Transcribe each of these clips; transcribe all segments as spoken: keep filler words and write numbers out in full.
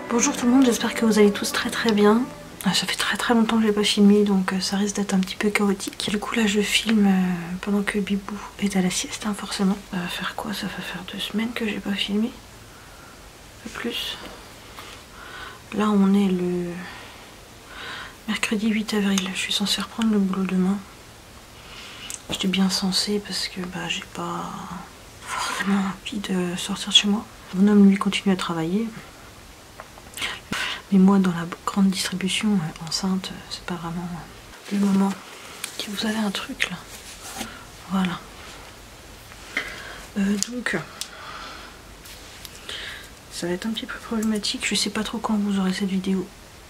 Bonjour tout le monde, j'espère que vous allez tous très très bien. Ça fait très très longtemps que je n'ai pas filmé, donc ça risque d'être un petit peu chaotique. Du coup là je filme euh, pendant que Bibou est à la sieste, hein, forcément. Ça va faire quoi? Ça va faire deux semaines que j'ai pas filmé. Un peu plus. Là on est le mercredi huit avril, je suis censée reprendre le boulot demain. J'étais bien censée parce que bah, j'ai pas forcément envie de sortir de chez moi. Mon homme lui continue à travailler. Mais moi dans la grande distribution euh, enceinte, c'est pas vraiment le moment. Si vous avez un truc là. Voilà. Euh, donc ça va être un petit peu problématique. Je sais pas trop quand vous aurez cette vidéo.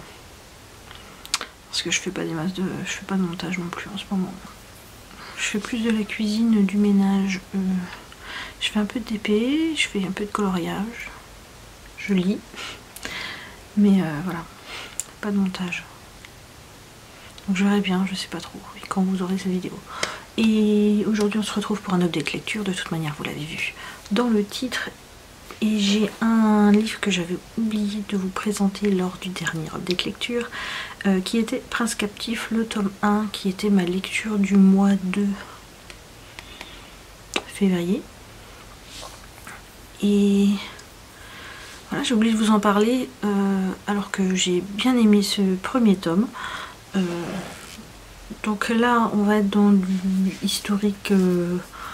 Parce que je fais pas des masses de. Je fais pas de montage non plus en ce moment. Je fais plus de la cuisine, du ménage. Euh, je fais un peu de D P, je fais un peu de coloriage. Je lis. Mais euh, voilà, pas de montage. Donc je verrai bien, je sais pas trop, quand vous aurez cette vidéo. Et aujourd'hui on se retrouve pour un update lecture, de toute manière vous l'avez vu dans le titre. Et j'ai un livre que j'avais oublié de vous présenter lors du dernier update lecture, euh, qui était Prince Captif, le tome un, qui était ma lecture du mois de février. Et voilà, j'ai oublié de vous en parler, euh, alors que j'ai bien aimé ce premier tome. Euh, donc là, on va être dans du historique euh,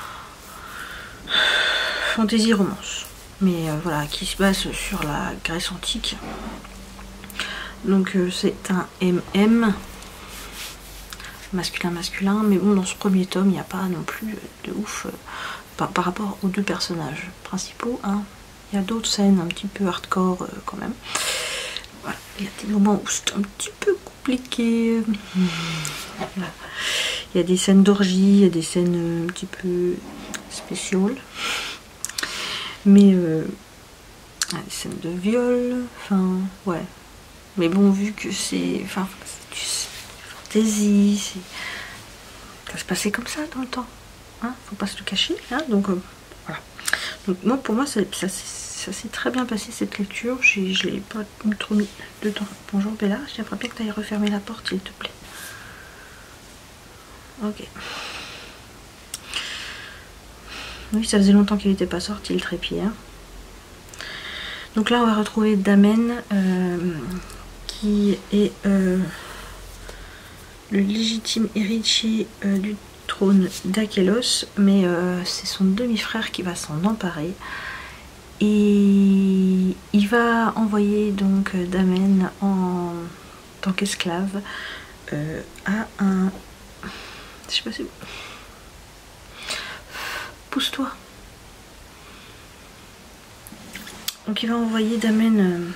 fantasy romance. Mais euh, voilà, qui se base sur la Grèce antique. Donc euh, c'est un M M. Masculin-masculin. Mais bon, dans ce premier tome, il n'y a pas non plus de ouf euh, par, par rapport aux deux personnages principaux, hein. Il y a d'autres scènes un petit peu hardcore euh, quand même. Voilà. Il y a des moments où c'est un petit peu compliqué. Voilà. Il y a des scènes d'orgie, il y a des scènes un petit peu spéciales. Mais euh, des scènes de viol. Enfin, ouais. Mais bon, vu que c'est. Enfin, c'est fantaisie, c'est. Ça se passait comme ça dans le temps. Hein, faut pas se le cacher. Hein, donc. Euh, Voilà. Donc moi pour moi ça, ça, ça s'est très bien passé cette lecture. Je l'ai pas trop mis dedans. Bonjour Bella, j'aimerais bien que tu ailles refermer la porte s'il te plaît. Ok. Oui, ça faisait longtemps qu'il n'était pas sorti le trépied. Hein. Donc là on va retrouver Damen euh, qui est euh, le légitime héritier euh, du trône d'Achelos, mais euh, c'est son demi-frère qui va s'en emparer et il va envoyer donc Damen en tant qu'esclave euh, à un... Je sais pas si... Pousse-toi. Donc il va envoyer Damen euh,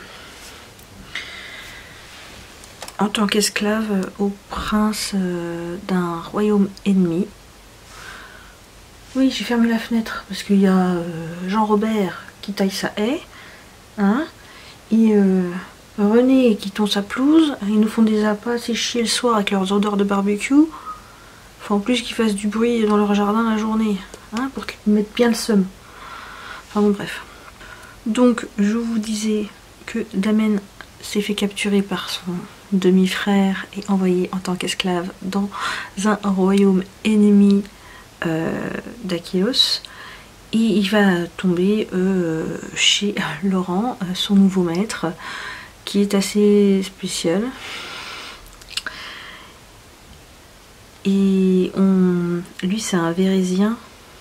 en tant qu'esclave au prince euh, d'un royaume ennemi. Oui, j'ai fermé la fenêtre parce qu'il y a euh, Jean-Robert qui taille sa haie, hein, et euh, René qui tond sa pelouse. Ils nous font des appâts séchés le soir avec leurs odeurs de barbecue. Faut en plus qu'ils fassent du bruit dans leur jardin la journée, hein, pour qu'ils mettent bien le seum. Enfin bon, bref. Donc, je vous disais que Damen s'est fait capturer par son demi-frère et envoyé en tant qu'esclave dans un royaume ennemi euh, d'Achelos. Et il va tomber euh, chez Laurent, euh, son nouveau maître, qui est assez spécial. Et on, lui c'est un Vérésien.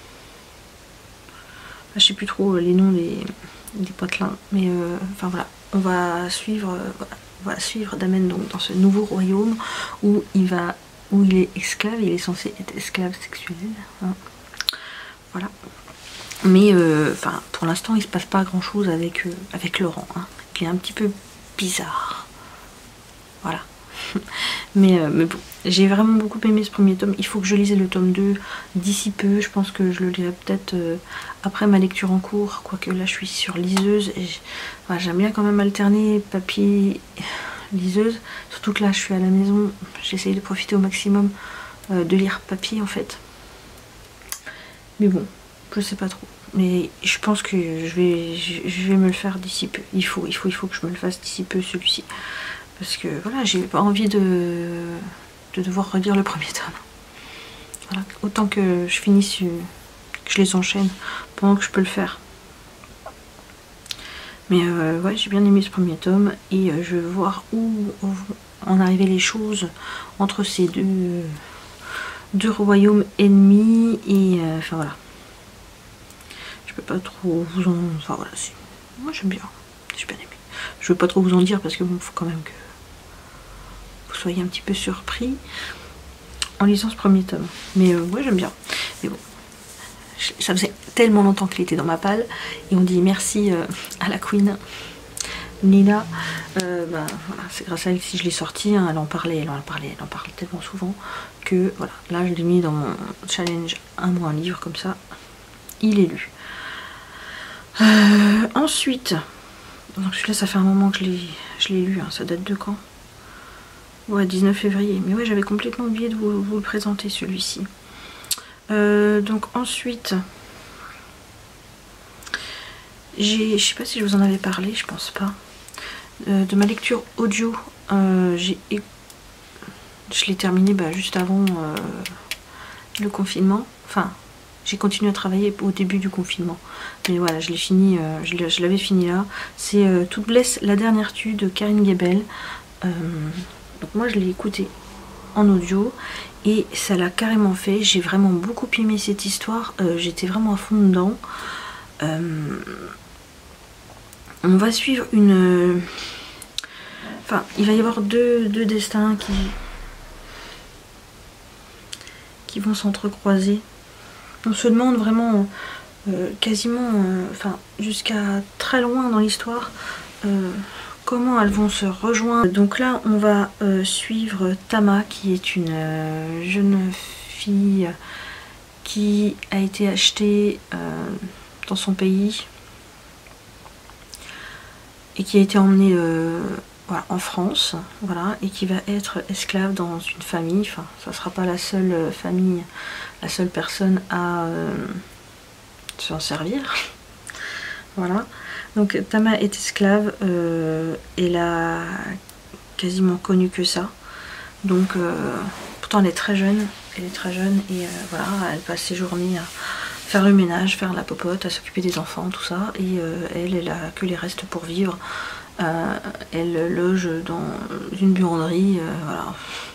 Je sais plus trop les noms des, des potelins, mais euh, enfin voilà, on va suivre, euh, voilà, on va suivre Damen donc dans ce nouveau royaume où il va, où il est esclave, il est censé être esclave sexuel, hein. Voilà. Mais euh, enfin pour l'instant il se passe pas grand chose avec euh, avec Laurent, hein, qui est un petit peu bizarre. Voilà. mais, euh, mais bon, j'ai vraiment beaucoup aimé ce premier tome. Il faut que je lise le tome deux d'ici peu. Je pense que je le lirai peut-être euh, après ma lecture en cours. Quoique là je suis sur liseuse. Et voilà, j'aime bien quand même alterner papier liseuse. Surtout que là je suis à la maison. J'essaye de profiter au maximum euh, de lire papier en fait. Mais bon, je sais pas trop. Mais je pense que je vais, je vais me le faire d'ici peu. Il faut, il faut, il faut que je me le fasse d'ici peu celui-ci. Parce que voilà, j'ai pas envie de, de devoir relire le premier tome. Voilà, autant que je finisse, que je les enchaîne pendant que je peux le faire. Mais euh, ouais, j'ai bien aimé ce premier tome et euh, je veux voir où vont en arriver les choses entre ces deux, deux royaumes ennemis et euh, enfin voilà. Je peux pas trop vous en... Enfin voilà, moi j'aime bien, j'ai bien aimé. Je veux pas trop vous en dire parce que bon, faut quand même que vous soyez un petit peu surpris en lisant ce premier tome. Mais euh, ouais, j'aime bien. Mais bon, ça faisait tellement longtemps qu'il était dans ma palle et on dit merci euh, à la Queen Nina. Euh, bah, voilà, c'est grâce à elle si je l'ai sorti, hein, elle en parlait, elle en parlait, elle en parle tellement souvent que voilà, là je l'ai mis dans mon challenge un mois un livre comme ça, il est lu. Euh, ensuite, donc celui-là ça fait un moment que je l'ai lu, hein, ça date de quand? Ouais, dix-neuf février, mais ouais, j'avais complètement oublié de vous, vous le présenter celui-ci. Euh, donc ensuite, j'ai, je sais pas si je vous en avais parlé, je pense pas, euh, de ma lecture audio. Euh, j'ai, je l'ai terminé bah, juste avant euh, le confinement, enfin j'ai continué à travailler au début du confinement, mais voilà, je l'ai fini, euh, je l'avais fini là. C'est euh, Toute blesse la dernière tue de Karine Gebel. Euh, donc moi je l'ai écouté en audio et ça l'a carrément fait. J'ai vraiment beaucoup aimé cette histoire, euh, j'étais vraiment à fond dedans. Euh, on va suivre une... Enfin, il va y avoir deux, deux destins qui, qui vont s'entrecroiser. On se demande vraiment euh, quasiment, euh, enfin jusqu'à très loin dans l'histoire, euh, comment elles vont se rejoindre. Donc là on va euh, suivre Tama qui est une euh, jeune fille qui a été achetée euh, dans son pays et qui a été emmenée euh, voilà, en France, voilà, et qui va être esclave dans une famille. Enfin, ça sera pas la seule famille, la seule personne à euh, s'en servir. Voilà. Donc Tama est esclave, euh, elle a quasiment connu que ça. Donc euh, pourtant elle est très jeune, elle est très jeune et euh, voilà, elle passe ses journées à faire le ménage, faire la popote, à s'occuper des enfants, tout ça. Et euh, elle, elle a que les restes pour vivre. Euh, elle loge dans une buanderie, euh, voilà.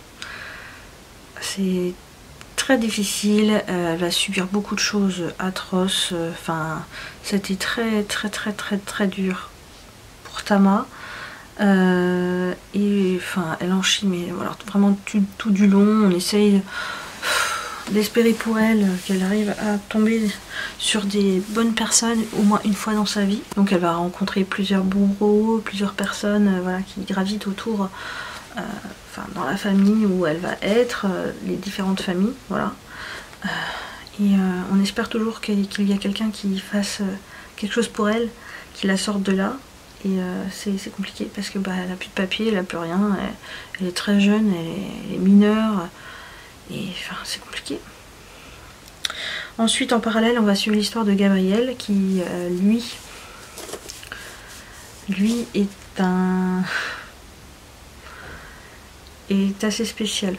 C'est très difficile, euh, elle va subir beaucoup de choses atroces, enfin, euh, c'était très très très très très dur pour Tama. Euh, et enfin, elle en chie, mais voilà, vraiment tout, tout du long, on essaye d'espérer pour elle qu'elle arrive à tomber sur des bonnes personnes au moins une fois dans sa vie. Donc elle va rencontrer plusieurs bourreaux, plusieurs personnes euh, voilà, qui gravitent autour, euh, enfin dans la famille où elle va être, euh, les différentes familles, voilà. Euh, et euh, on espère toujours qu'il qu'il y a quelqu'un qui fasse euh, quelque chose pour elle, qui la sorte de là. Et euh, c'est compliqué parce que bah, elle n'a plus de papier, elle n'a plus rien, elle, elle est très jeune, elle est, elle est mineure. Et enfin, c'est compliqué. Ensuite, en parallèle, on va suivre l'histoire de Gabriel qui, euh, lui, lui est un... est assez spécial.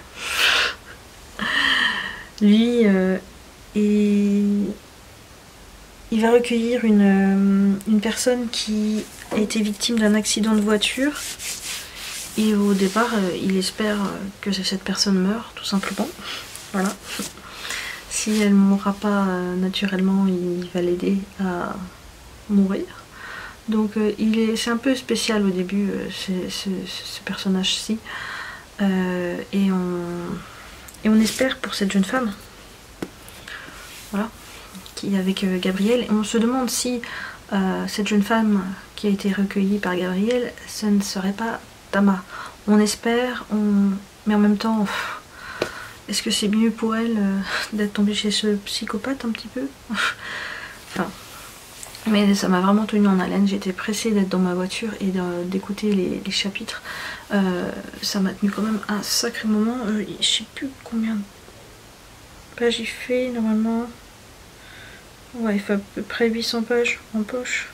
Lui, euh, est... il va recueillir une, une personne qui a été victime d'un accident de voiture. Et au départ, euh, il espère que cette personne meure, tout simplement. Voilà. Si elle ne mourra pas euh, naturellement, il va l'aider à mourir. Donc euh, il est, c'est un peu spécial au début, euh, ce, ce, ce personnage-ci. Euh, et, on, et on espère pour cette jeune femme, voilà, qui est avec euh, Gabriel. Et on se demande si euh, cette jeune femme qui a été recueillie par Gabriel, ce ne serait pas Tama. On espère, on... mais en même temps, est-ce que c'est mieux pour elle euh, d'être tombée chez ce psychopathe un petit peu? Enfin, mais ça m'a vraiment tenu en haleine. J'étais pressée d'être dans ma voiture et d'écouter les, les chapitres. Euh, ça m'a tenu quand même un sacré moment. Euh, je sais plus combien de pages j'ai fait normalement. Ouais, il fait à peu près huit cents pages en poche.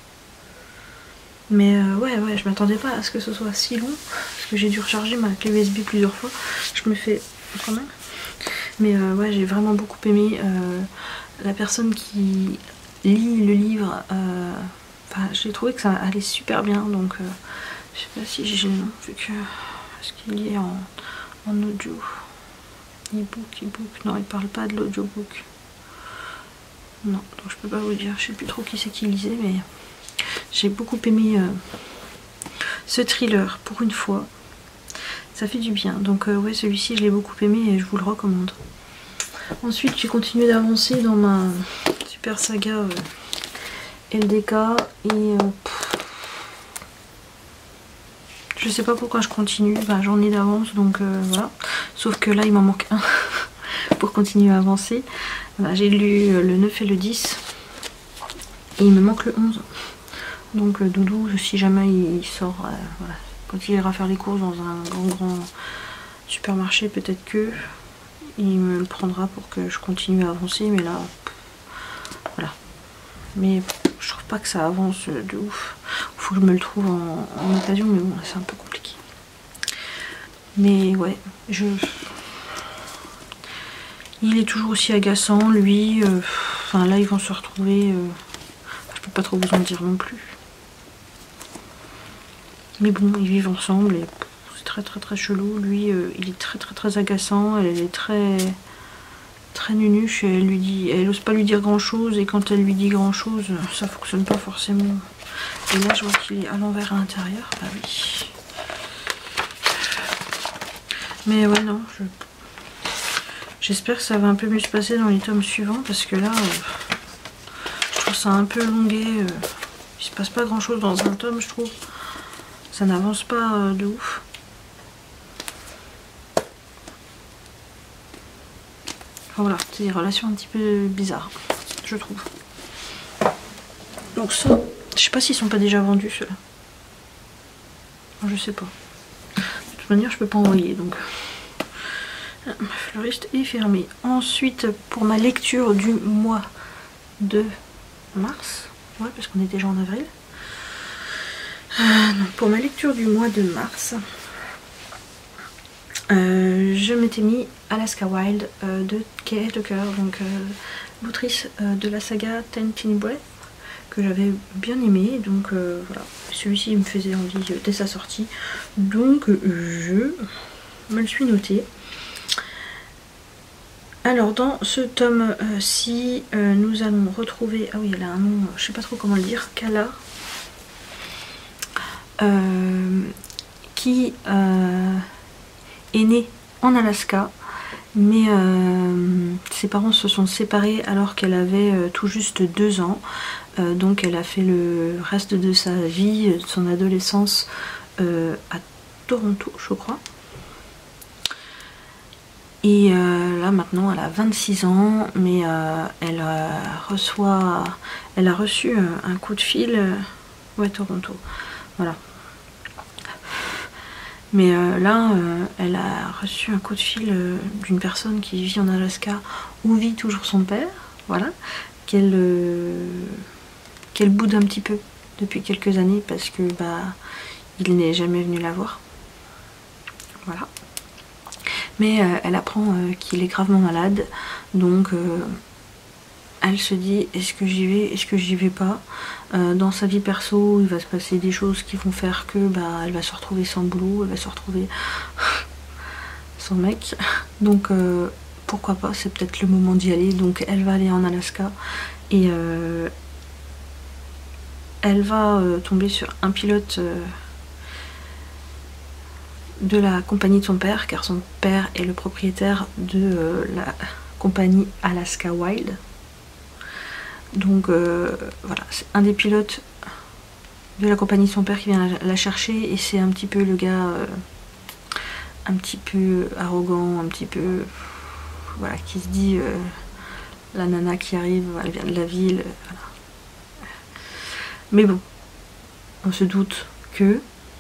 Mais euh, ouais, ouais, je m'attendais pas à ce que ce soit si long. Parce que j'ai dû recharger ma clé U S B plusieurs fois. Je me fais quand même. Mais euh, ouais, j'ai vraiment beaucoup aimé. Euh, la personne qui lit le livre, euh, enfin, j'ai trouvé que ça allait super bien. Donc, euh, je sais pas si j'ai le nom, vu que ce qu'il est en, en audio. E-book, e-book. Non, il parle pas de l'audiobook. Non, donc je peux pas vous dire. Je sais plus trop qui c'est qui lisait, mais j'ai beaucoup aimé euh, ce thriller pour une fois. Ça fait du bien. Donc euh, ouais, celui-ci je l'ai beaucoup aimé et je vous le recommande. Ensuite j'ai continué d'avancer dans ma super saga euh, L D K et euh, je sais pas pourquoi je continue. Bah, j'en ai d'avance donc euh, voilà. Sauf que là il m'en manque un pour continuer à avancer. Voilà, j'ai lu euh, le neuf et le dix et il me manque le onze. Donc euh, Doudou, si jamais il sort, euh, voilà, quand il ira faire les courses dans un grand grand supermarché, peut-être que il me le prendra pour que je continue à avancer, mais là, voilà. Mais je trouve pas que ça avance de ouf. Faut que je me le trouve en, en occasion, mais bon, c'est un peu compliqué. Mais ouais, je... Il est toujours aussi agaçant, lui. Euh, enfin là, ils vont se retrouver. Euh, je peux pas trop vous en dire non plus. Mais bon, ils vivent ensemble et c'est très très très chelou. Lui, euh, il est très très très agaçant. Elle, elle est très très nunuche et elle lui dit, elle ose pas lui dire grand chose et quand elle lui dit grand chose, ça fonctionne pas forcément. Et là, je vois qu'il est à l'envers à l'intérieur. Bah oui. Mais ouais, non, je... j'espère que ça va un peu mieux se passer dans les tomes suivants parce que là, euh, je trouve ça un peu longué. Euh, il se passe pas grand chose dans un tome, je trouve. Ça n'avance pas euh, de ouf. Enfin, voilà, c'est des relations un petit peu bizarres, je trouve. Donc ça, je sais pas s'ils sont pas déjà vendus ceux-là. Je sais pas. De toute manière, je peux pas envoyer, donc ma fleuriste est fermée. Ensuite, pour ma lecture du mois de mars, ouais, parce qu'on est déjà en avril. Euh, donc pour ma lecture du mois de mars, euh, je m'étais mis Alaska Wild euh, de Kay Tucker, donc euh, l'autrice euh, de la saga Ten Tiny Breath, que j'avais bien aimé. Donc euh, voilà, celui-ci me faisait envie dès sa sortie, donc euh, je me le suis noté. Alors dans ce tome-ci, euh, nous allons retrouver, ah oui, elle a un nom, je sais pas trop comment le dire, Kala, euh, qui euh, est née en Alaska, mais euh, ses parents se sont séparés alors qu'elle avait euh, tout juste deux ans, euh, donc elle a fait le reste de sa vie, de son adolescence euh, à Toronto, je crois. Et euh, là maintenant elle a vingt-six ans, mais euh, elle euh, reçoit, elle a reçu un, un coup de fil, euh, ouais, Toronto, voilà. Mais euh, là, euh, elle a reçu un coup de fil euh, d'une personne qui vit en Alaska où vit toujours son père, voilà, qu'elle euh, qu'elle boude un petit peu depuis quelques années parce que bah il n'est jamais venu la voir, voilà. Mais euh, elle apprend euh, qu'il est gravement malade, donc euh, elle se dit est-ce que j'y vais, est-ce que j'y vais pas. Euh, dans sa vie perso, il va se passer des choses qui vont faire que bah elle va se retrouver sans boulot, elle va se retrouver sans mec. Donc euh, pourquoi pas, c'est peut-être le moment d'y aller. Donc elle va aller en Alaska et euh, elle va euh, tomber sur un pilote euh, de la compagnie de son père, car son père est le propriétaire de euh, la compagnie Alaska Wild. Donc euh, voilà, c'est un des pilotes de la compagnie de son père qui vient la, la chercher, et c'est un petit peu le gars euh, un petit peu arrogant, un petit peu voilà, qui se dit euh, la nana qui arrive, elle vient de la ville, euh, voilà. Mais bon, on se doute que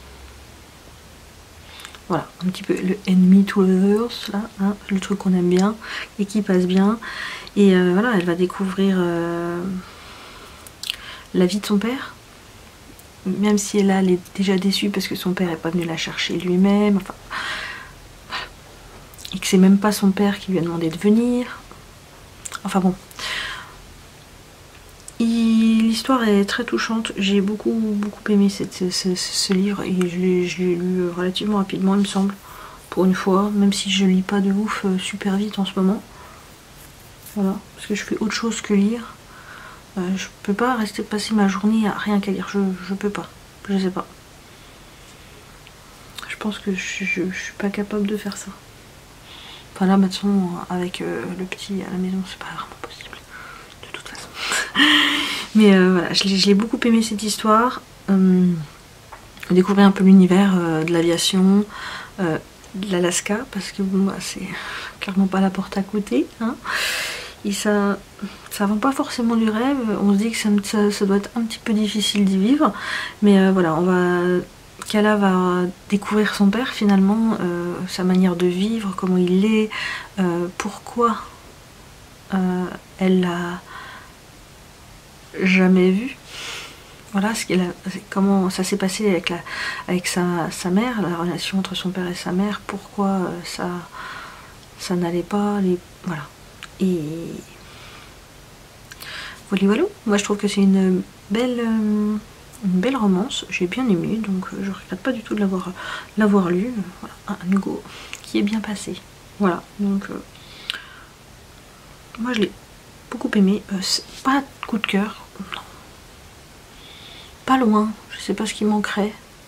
voilà, un petit peu le enemy to others, là, hein, le truc qu'on aime bien et qui passe bien. Et euh, voilà, elle va découvrir euh, la vie de son père, même si elle, elle est déjà déçue parce que son père n'est pas venu la chercher lui-même, enfin, voilà. Et que c'est même pas son père qui lui a demandé de venir. Enfin bon. L'histoire est très touchante, j'ai beaucoup beaucoup aimé cette, ce, ce, ce livre et je l'ai lu relativement rapidement il me semble, pour une fois, même si je lis pas de ouf euh, super vite en ce moment. Voilà, parce que je fais autre chose que lire. Euh, je peux pas rester passer ma journée à rien qu'à lire, je, je peux pas, je sais pas. Je pense que je, je, je suis pas capable de faire ça. Enfin là maintenant avec euh, le petit à la maison c'est pas vraiment possible, de toute façon. Mais euh, voilà, je l'ai beaucoup aimé cette histoire. Euh, découvrir un peu l'univers euh, de l'aviation, euh, de l'Alaska, parce que bon, bah, c'est clairement pas la porte à côté. Hein. Et ça, ça vend pas forcément du rêve. On se dit que ça, ça, ça doit être un petit peu difficile d'y vivre. Mais euh, voilà, on va... Kala va découvrir son père finalement, euh, sa manière de vivre, comment il est, euh, pourquoi euh, elle l'a jamais vu. Voilà ce qu'elle a, comment ça s'est passé avec, la, avec sa, sa mère, la relation entre son père et sa mère, pourquoi euh, ça, ça n'allait pas, les, voilà. Et voilà, voilà. Moi je trouve que c'est une belle... Euh, une belle romance, j'ai bien aimé, donc je regrette pas du tout de l'avoir l'avoir lu. Voilà, un Hugo qui est bien passé. Voilà, donc euh, moi je l'ai beaucoup aimé. Euh, c'est pas de coup de cœur, non. Pas loin, je sais pas ce qui manquerait.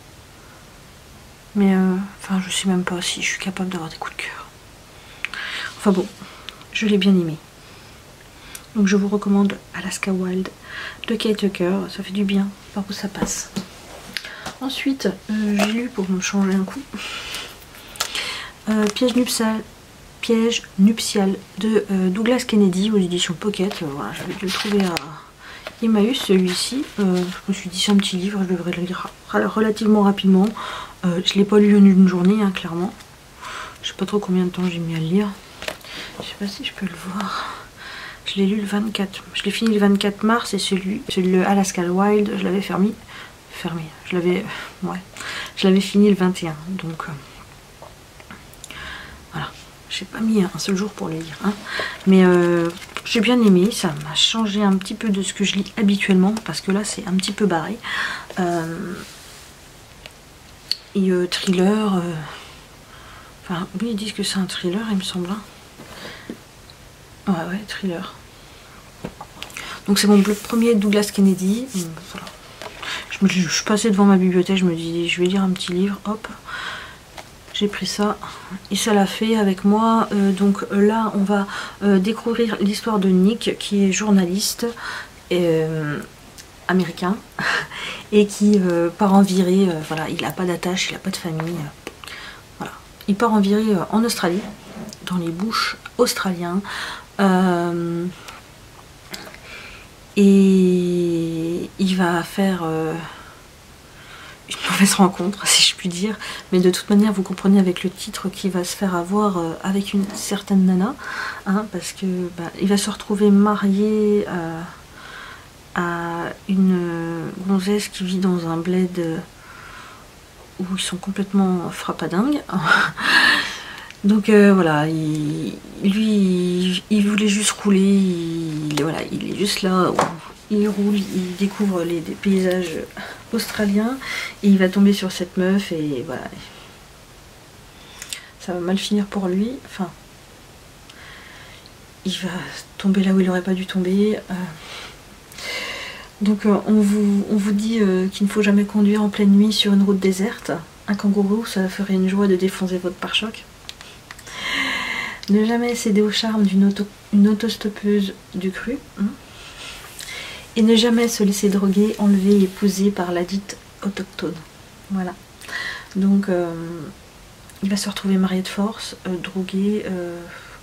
Mais euh, enfin je sais même pas si je suis capable d'avoir des coups de cœur. Enfin bon, je l'ai bien aimé. Donc je vous recommande Alaska Wild de Kate Tucker, ça fait du bien par où ça passe. Ensuite, euh, j'ai lu pour me changer un coup euh, Piège nuptial, Piège nuptial de euh, Douglas Kennedy aux éditions Pocket. Euh, voilà, j'avais dû le trouver à Emmaüs celui-ci. Euh, je me suis dit c'est un petit livre, je devrais le lire relativement rapidement. Euh, je l'ai pas lu en une journée, hein, clairement. Je sais pas trop combien de temps j'ai mis à le lire. Je sais pas si je peux le voir. Je l'ai lu le vingt-quatre, je l'ai fini le vingt-quatre mars et celui, celui le Alaska Wild, je l'avais fermé, fermé, je l'avais, ouais, je l'avais fini le vingt et un, donc euh, voilà, j'ai pas mis un seul jour pour le lire, hein, mais euh, j'ai bien aimé, ça m'a changé un petit peu de ce que je lis habituellement, parce que là c'est un petit peu barré, euh, et euh, thriller, euh, enfin oui ils disent que c'est un thriller il me semble, hein. Ouais, ouais, thriller. Donc c'est mon premier Douglas Kennedy. Voilà. Je, me, je suis passée devant ma bibliothèque, je me dis je vais lire un petit livre, hop. J'ai pris ça et ça l'a fait avec moi. Euh, donc là on va euh, découvrir l'histoire de Nick qui est journaliste euh, américain et qui euh, part en virée. Euh, voilà, il n'a pas d'attache, il n'a pas de famille. Euh, voilà. Il part en virée euh, en Australie, dans les bushs australiens. Euh, et il va faire euh, une mauvaise rencontre si je puis dire, mais de toute manière vous comprenez avec le titre qu'il va se faire avoir euh, avec une certaine nana, hein, parce que bah, il va se retrouver marié euh, à une gonzesse qui vit dans un bled euh, où ils sont complètement frappadingues. Donc euh, voilà, il, lui il, il voulait juste rouler, il, voilà, il est juste là, il roule, il découvre les, les paysages australiens et il va tomber sur cette meuf et voilà, ça va mal finir pour lui, enfin, il va tomber là où il n'aurait pas dû tomber. Euh, donc euh, on, vous, on vous dit euh, qu'il ne faut jamais conduire en pleine nuit sur une route déserte. Un kangourou, ça ferait une joie de défoncer votre pare-choc. Ne jamais céder au charme d'une auto, une autostoppeuse du cru. Hein, et ne jamais se laisser droguer, enlever et épouser par la dite autochtone. Voilà. Donc, euh, il va se retrouver marié de force, euh, drogué. Euh,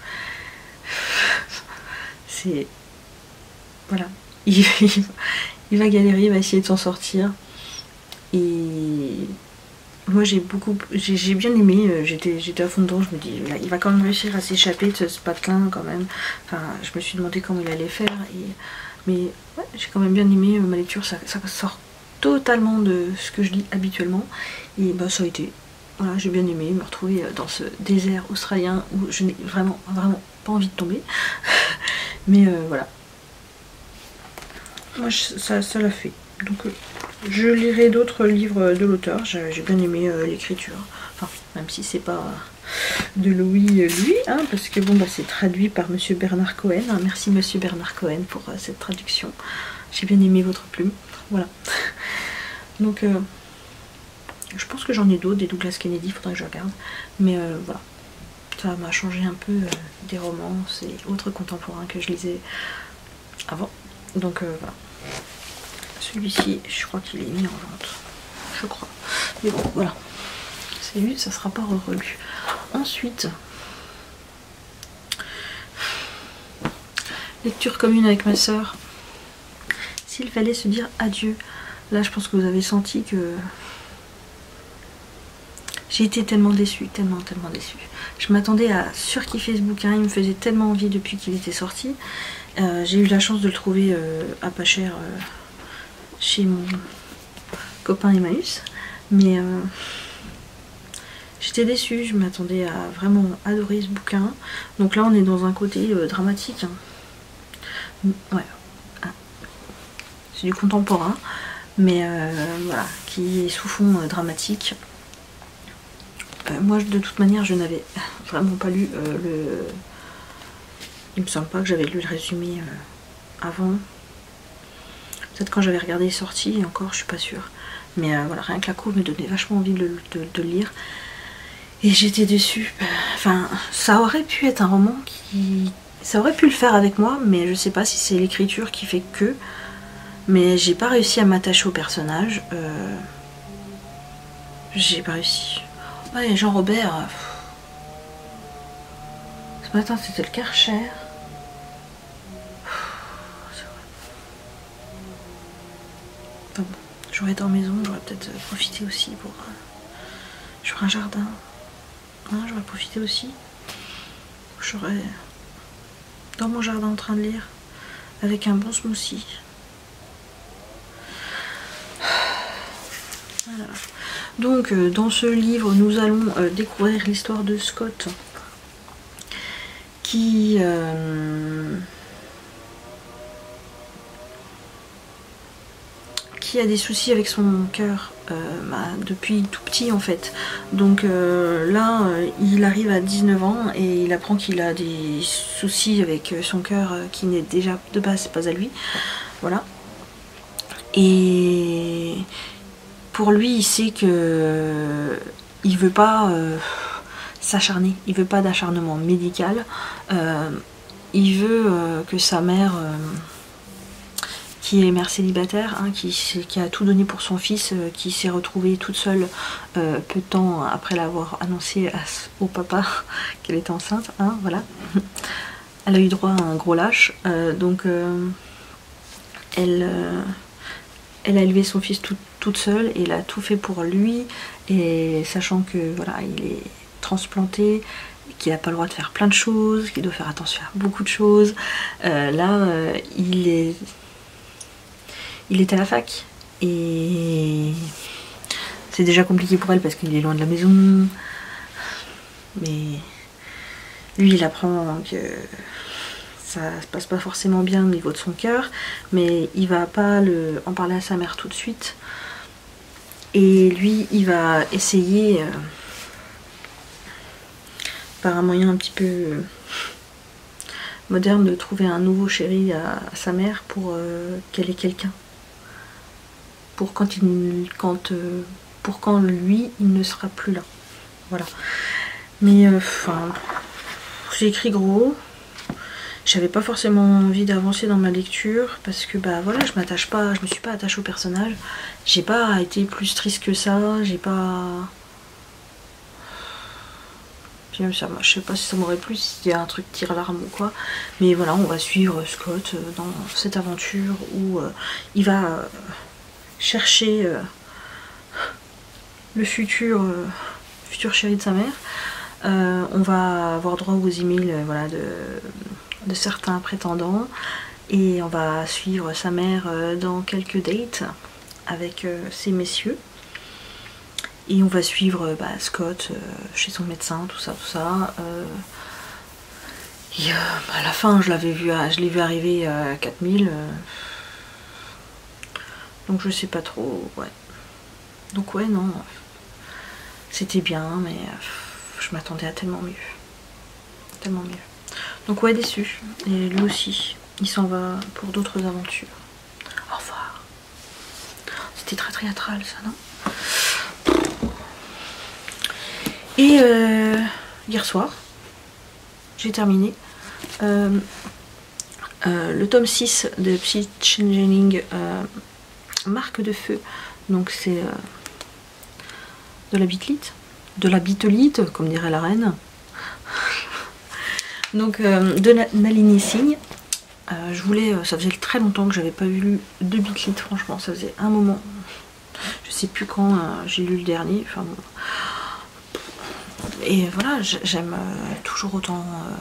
C'est... Voilà. Il, il, il va galérer, il va essayer de s'en sortir. Et... moi j'ai beaucoup, j'ai bien aimé, euh, j'étais à fond dedans, je me dis là, il va quand même réussir à s'échapper de ce, ce patelin quand même. Enfin je me suis demandé comment il allait faire, et, mais ouais, j'ai quand même bien aimé euh, ma lecture, ça, ça sort totalement de ce que je lis habituellement, et bah ça a été, voilà, j'ai bien aimé me retrouver dans ce désert australien où je n'ai vraiment, vraiment pas envie de tomber, mais euh, voilà. Moi ça ça l'a fait, donc euh, je lirai d'autres livres de l'auteur, j'ai bien aimé euh, l'écriture, enfin même si c'est pas de Louis euh, lui, hein, parce que bon bah c'est traduit par monsieur Bernard Cohen, hein, merci monsieur Bernard Cohen pour euh, cette traduction, j'ai bien aimé votre plume, voilà. Donc euh, je pense que j'en ai d'autres, des Douglas Kennedy, il faudrait que je regarde, mais euh, voilà, ça m'a changé un peu euh, des romances et autres contemporains que je lisais avant, donc euh, voilà. Celui-ci, je crois qu'il est mis en vente. Je crois. Mais bon, voilà. C'est lu, ça sera pas relu. Ensuite, lecture commune avec ma soeur. S'il fallait se dire adieu. Là, je pense que vous avez senti que j'ai été tellement déçue, tellement, tellement déçue. Je m'attendais à surkiffer ce bouquin. Il me faisait tellement envie depuis qu'il était sorti. Euh, j'ai eu la chance de le trouver euh, à pas cher. Euh, chez mon copain Emmaüs, mais euh, j'étais déçue, je m'attendais à vraiment adorer ce bouquin. Donc là on est dans un côté euh, dramatique, hein. Ouais, ah. C'est du contemporain, mais euh, voilà, qui est sous fond euh, dramatique. Euh, moi de toute manière je n'avais vraiment pas lu euh, le... Il me semble pas que j'avais lu le résumé euh, avant. Peut-être quand j'avais regardé les sorties, et encore je suis pas sûre. Mais euh, voilà, rien que la couve me donnait vachement envie de, de, de le lire. Et j'étais déçue. Enfin, ça aurait pu être un roman qui... Ça aurait pu le faire avec moi, mais je sais pas si c'est l'écriture qui fait que... Mais j'ai pas réussi à m'attacher au personnage. Euh... J'ai pas réussi. Ouais, Jean-Robert... Euh... Ce matin c'était le Karcher. Enfin bon, j'aurais été en maison, j'aurais peut-être profité aussi pour... Euh, j'aurais un jardin. Hein, j'aurais profité aussi. J'aurais... Dans mon jardin en train de lire. Avec un bon smoothie. Voilà. Donc, euh, dans ce livre, nous allons euh, découvrir l'histoire de Scott. Qui... Euh, qui a des soucis avec son cœur euh, bah, depuis tout petit en fait. Donc euh, là euh, il arrive à dix-neuf ans et il apprend qu'il a des soucis avec son cœur euh, qui n'est déjà de base pas à lui. Voilà. Et pour lui il sait que euh, il veut pas euh, s'acharner, il veut pas d'acharnement médical. Euh, il veut euh, que sa mère... Euh, qui est mère célibataire, hein, qui, qui a tout donné pour son fils, euh, qui s'est retrouvée toute seule euh, peu de temps après l'avoir annoncé à, au papa qu'elle était enceinte, hein, voilà. Elle a eu droit à un gros lâche, euh, donc euh, elle, euh, elle a élevé son fils tout, toute seule et elle a tout fait pour lui, et sachant que voilà, il est transplanté, qu'il n'a pas le droit de faire plein de choses, qu'il doit faire attention à beaucoup de choses, euh, là euh, il est... Il est à la fac et c'est déjà compliqué pour elle parce qu'il est loin de la maison, mais lui il apprend que ça se passe pas forcément bien au niveau de son cœur, mais il va pas le, en parler à sa mère tout de suite, et lui il va essayer euh, par un moyen un petit peu moderne de trouver un nouveau chéri à, à sa mère pour euh, qu'elle ait quelqu'un. Pour quand, il, quand, euh, pour quand lui, il ne sera plus là. Voilà. Mais enfin, euh, j'ai écrit gros. J'avais pas forcément envie d'avancer dans ma lecture parce que bah voilà, je m'attache pas, je me suis pas attachée au personnage. J'ai pas été plus triste que ça. J'ai pas. Puis même ça, je sais pas si ça m'aurait plu, s'il y a un truc tire larme ou quoi. Mais voilà, on va suivre Scott dans cette aventure où euh, il va. Euh, chercher euh, le futur, euh, futur chéri de sa mère. Euh, on va avoir droit aux emails euh, voilà, de, de certains prétendants et on va suivre sa mère euh, dans quelques dates avec euh, ces messieurs. Et on va suivre euh, bah, Scott euh, chez son médecin, tout ça, tout ça. Euh, et euh, à la fin, je l'avais vu, je l'ai vu arriver à quatre mille. Euh, donc je sais pas trop, ouais. Donc ouais, non, c'était bien, mais euh, je m'attendais à tellement mieux. Tellement mieux. Donc ouais, déçu. Et lui aussi, il s'en va pour d'autres aventures. Au revoir. C'était très théâtral ça, non? Et euh, hier soir, j'ai terminé euh, euh, le tome six de Psy Changeling euh, Marque de Feu. Donc c'est euh, de la bitlite, de la bitelite, comme dirait la reine. Donc euh, de Nalini Singh. Euh, je voulais, ça faisait très longtemps que j'avais pas lu de bitlite, franchement, ça faisait un moment. Je sais plus quand euh, j'ai lu le dernier. Enfin bon. Et voilà, j'aime euh, toujours autant. Euh,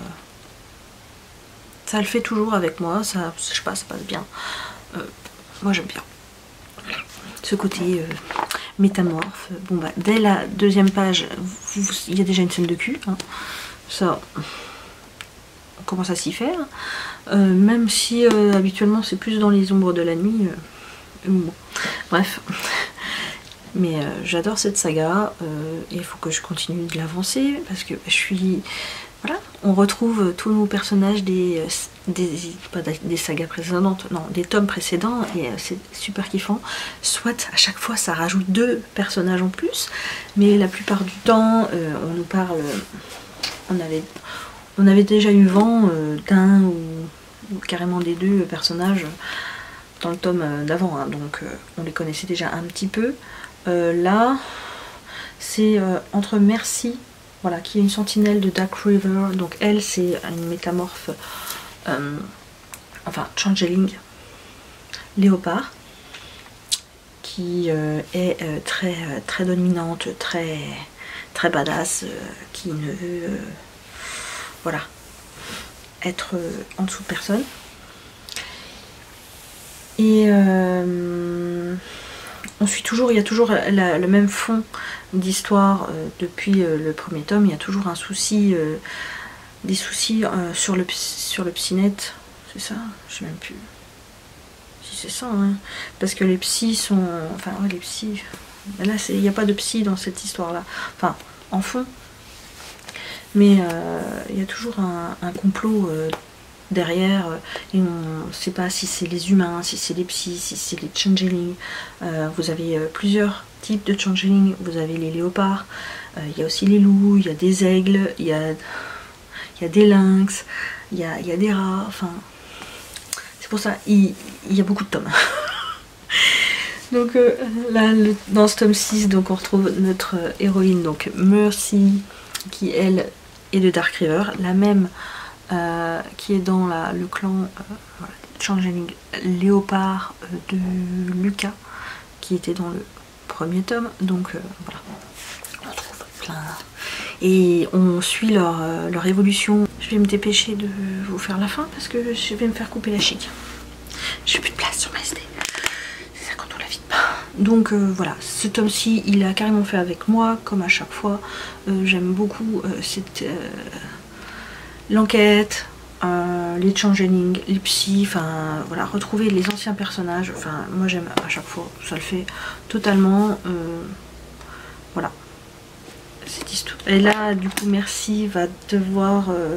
ça le fait toujours avec moi, ça, je sais pas, ça passe bien. Euh, moi j'aime bien. Ce côté euh, métamorphe. Bon bah dès la deuxième page, il y a déjà une scène de cul. Hein. Ça, on commence à s'y faire. Euh, même si euh, habituellement c'est plus dans les ombres de la nuit. Euh, bon. Bref. Mais euh, j'adore cette saga euh, et il faut que je continue de l'avancer parce que je suis... Voilà, on retrouve tous nos personnages des, des, pas des sagas précédentes, non, des tomes précédents et euh, c'est super kiffant. Soit à chaque fois ça rajoute deux personnages en plus, mais la plupart du temps euh, on nous parle... On avait, on avait déjà eu vent euh, d'un ou, ou carrément des deux personnages dans le tome d'avant, hein, donc euh, on les connaissait déjà un petit peu. Euh, là, c'est euh, entre Mercy, voilà, qui est une sentinelle de Dark River, donc elle c'est une métamorphe, euh, enfin changeling, léopard, qui euh, est euh, très euh, très dominante, très très badass, euh, qui ne veut euh, voilà être euh, en dessous de personne. Et euh, on suit toujours, il y a toujours la, le même fond d'histoire euh, depuis euh, le premier tome. Il y a toujours un souci, euh, des soucis euh, sur le sur le psynet, c'est ça? Je sais même plus si c'est ça, hein. Parce que les psys sont, enfin ouais, les psys. Là, il n'y a pas de psy dans cette histoire-là. Enfin, en fond. Mais euh, il y a toujours un, un complot euh, derrière, et on ne sait pas si c'est les humains, si c'est les psys, si c'est les changelings. Euh, vous avez euh, plusieurs types de changelings, vous avez les léopards, euh, il y a aussi les loups, il y a des aigles, il y a, il y a des lynx, il y a, il y a des rats, enfin... C'est pour ça, il, il y a beaucoup de tomes. Donc euh, là, le, dans ce tome six, donc, on retrouve notre euh, héroïne, donc Mercy, qui elle est de Dark River, la même... Euh, qui est dans la, le clan euh, voilà, Changeling Léopard euh, de Lucas, qui était dans le premier tome. Donc euh, voilà, on trouve plein. Et on suit leur, euh, leur évolution. Je vais me dépêcher de vous faire la fin parce que je vais me faire couper la chic. J'ai plus de place sur ma S D. C'est ça quand on la vide pas. Donc euh, voilà, ce tome-ci, il a carrément fait avec moi, comme à chaque fois. Euh, J'aime beaucoup euh, cette... Euh, l'enquête, euh, les changelings, les psys, enfin voilà, retrouver les anciens personnages, enfin moi j'aime à chaque fois, ça le fait totalement, euh, voilà, cette histoire. Et là du coup Mercy va devoir euh,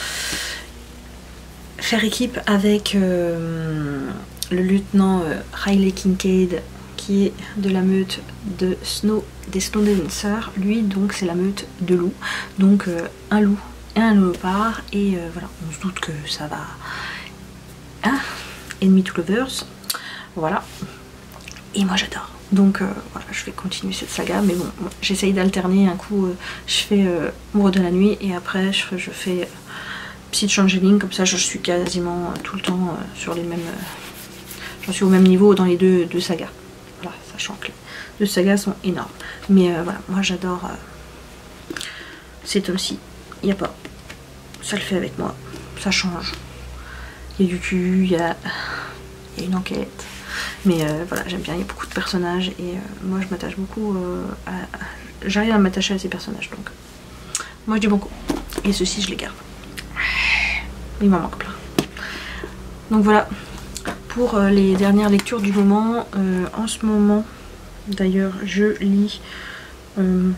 faire équipe avec euh, le lieutenant euh, Riley Kincaid, qui est de la meute de Snow, des Snowdancers. Lui donc c'est la meute de loups, donc euh, un loup un léopard, et euh, voilà, on se doute que ça va, hein, Enemy to Lovers, voilà, et moi j'adore, donc euh, voilà, je vais continuer cette saga, mais bon, bon j'essaye d'alterner, un coup euh, je fais euh, Ombre de la nuit, et après je, je fais euh, Psy Changeling, comme ça je suis quasiment euh, tout le temps euh, sur les mêmes, euh, j'en suis au même niveau dans les deux, deux sagas, voilà, ça vachement clés de saga sont énormes. Mais euh, voilà, moi j'adore euh, ces tomes-ci. Il n'y a pas. Ça le fait avec moi. Ça change. Il y a du cul, il y a, il y a une enquête. Mais euh, voilà, j'aime bien, il y a beaucoup de personnages. Et euh, moi je m'attache beaucoup euh, à... J'arrive à m'attacher à ces personnages. Donc moi je dis bon coup. Et ceux-ci je les garde. Il m'en manque plein. Donc voilà. Pour euh, les dernières lectures du moment. Euh, en ce moment, d'ailleurs, je lis... Euh,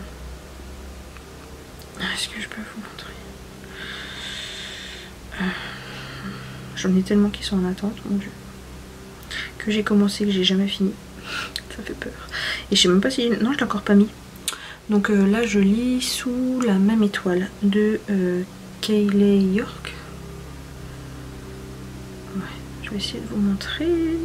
Est-ce que je peux vous montrer euh, J'en ai tellement qui sont en attente, mon dieu. Que j'ai commencé, que j'ai jamais fini. Ça fait peur. Et je sais même pas si... Non, je l'ai encore pas mis. Donc euh, là, je lis Sous la même étoile de euh, Kayleigh York. Ouais, je vais essayer de vous montrer.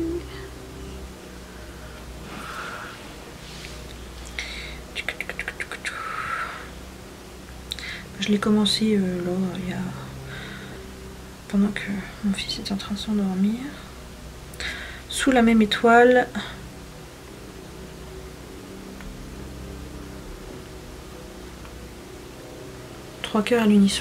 Je l'ai commencé euh, là, il y a... pendant que mon fils était en train de s'endormir. Sous la même étoile. Trois cœurs à l'unisson.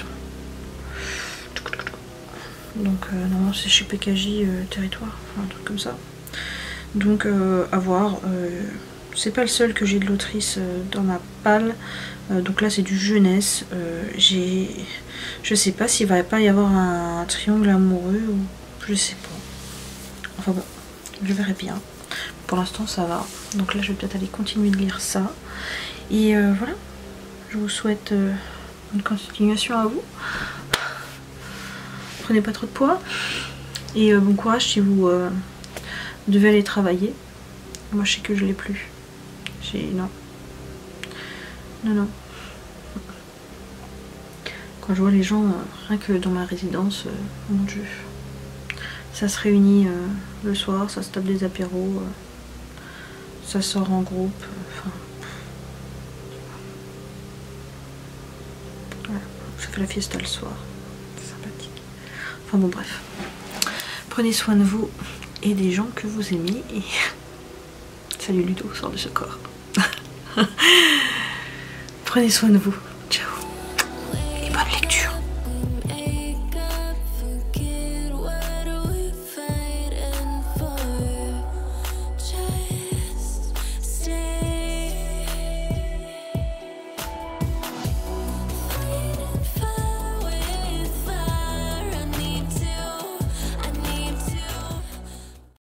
Donc euh, normalement c'est chez P K J euh, Territoire, enfin, un truc comme ça. Donc euh, à voir. Euh, c'est pas le seul que j'ai de l'autrice euh, dans ma palle. Euh, donc là c'est du jeunesse. Euh, j'ai, je sais pas s'il va pas y avoir un, un triangle amoureux ou je sais pas. Enfin bon, je verrai bien. Pour l'instant ça va. Donc là je vais peut-être aller continuer de lire ça. Et euh, voilà. Je vous souhaite euh, une continuation à vous. Prenez pas trop de poids. Et euh, bon courage si vous euh, devez aller travailler. Moi je sais que je l'ai plus. J'ai... non. Non, non. Quand je vois les gens, euh, rien que dans ma résidence, euh, mon dieu. Ça se réunit euh, le soir, ça se tape des apéros, euh, ça sort en groupe, enfin... Euh, voilà. Ça fait la fiesta le soir. C'est sympathique. Enfin bon bref. Prenez soin de vous et des gens que vous aimez et... Salut Ludo, sors de ce corps. Prenez soin de vous. Ciao. Et bonne lecture.